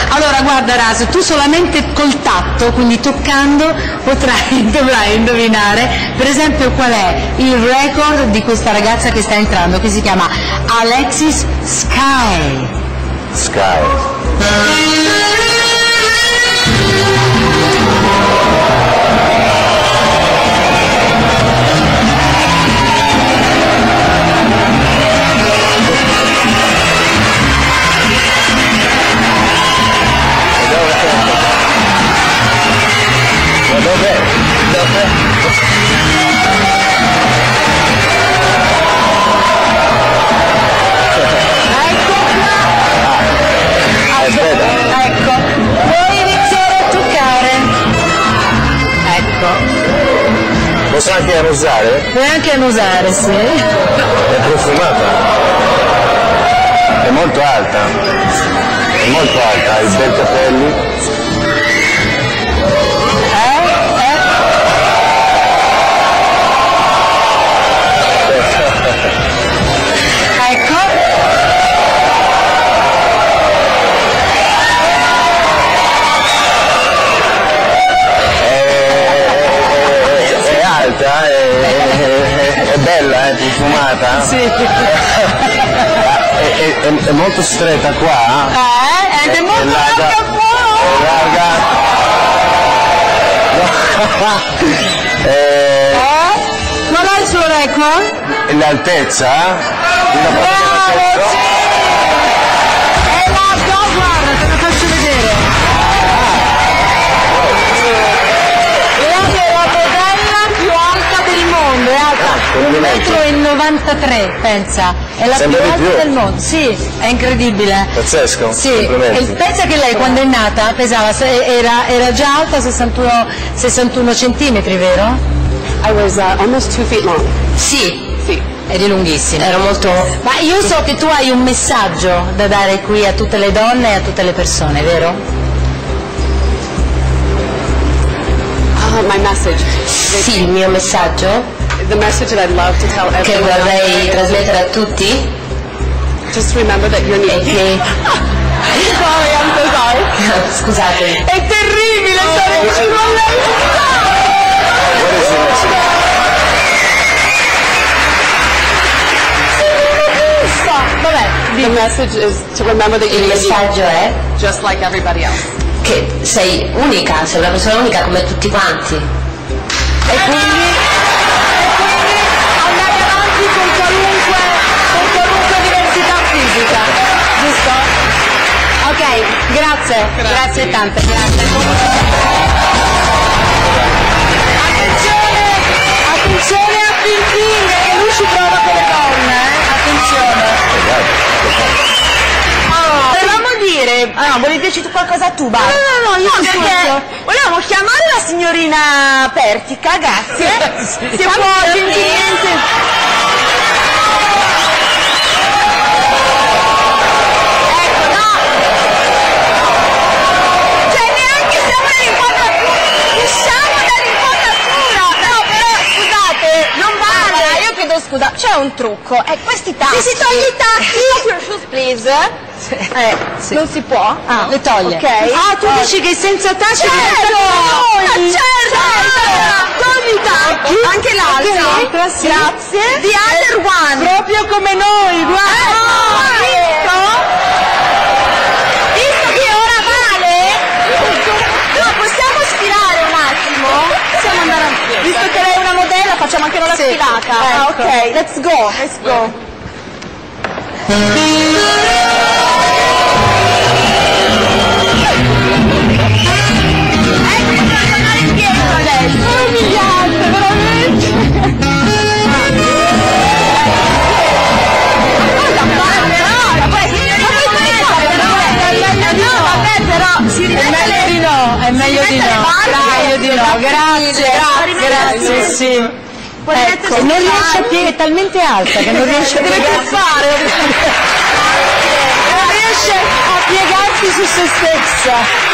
Allora guarda Ras, tu solamente col tatto, quindi toccando, dovrai indovinare per esempio qual è il record di questa ragazza che sta entrando, che si chiama Alexis Sky. Ecco, puoi iniziare a toccare. Ecco. Posso anche annusare? Puoi anche annusare, sì. È profumata. È molto alta. Ha i bei capelli. Ecco. È alta, è bella, è profumata. Sì. È molto stretta qua. Ed è molto larga qua. È larga. Qual è il suo record? L'altezza? Bravo, sì! È larga, guarda, te lo faccio vedere. È la modella più alta del mondo, è alta 1,93 m, pensa. È la più alta del mondo, sì, è incredibile. Pazzesco. Sì, e pensa che lei quando è nata pesava, era già alta 61 centimetri, vero? I was almost 2 feet long. Sì, eri lunghissima. Ero molto... Ma io so che tu hai un messaggio da dare qui a tutte le donne e a tutte le persone, vero? My message. Sì, il mio messaggio, The message that I'd love to tell che everyone. vorrei trasmettere a tutti, Just remember that you're è unique. che... Sorry, I'm so sorry. Scusate. È terribile stare vicino a lei. Vabbè, The message is to remember that il you're unique, messaggio è just like everybody else. che sei unica, sei una persona unica come tutti quanti. E quindi andare avanti con qualunque diversità fisica, giusto? Ok, grazie tante, grazie. Attenzione a Ping Ping, che lui ci prova con le donne, attenzione. Volevamo dire, volevi dirci tu qualcosa tu, Bar? No, io perché volevamo chiamare la signorina Pertica, grazie. Se può gentilmente... Scusa, c'è un trucco, questi tacchi. Si toglie i tacchi? Your shoes, please. Sì. Non si può? Le toglie. Ok. Tu dici che senza tacchi Certo! togli i tacchi. Anche l'altra, sì. Grazie. The other one. Proprio come noi, guarda. Visto che ora vale? No, possiamo sfilare un attimo? Possiamo andare avanti. Visto che lei è una modella, facciamo anche noi la sfilata. Ok, let's go. È meglio di no, grazie, sì. Ecco, non riesce a piegare, è talmente alta che non riesce a piegarsi. Non riesce a piegarsi su se stessa.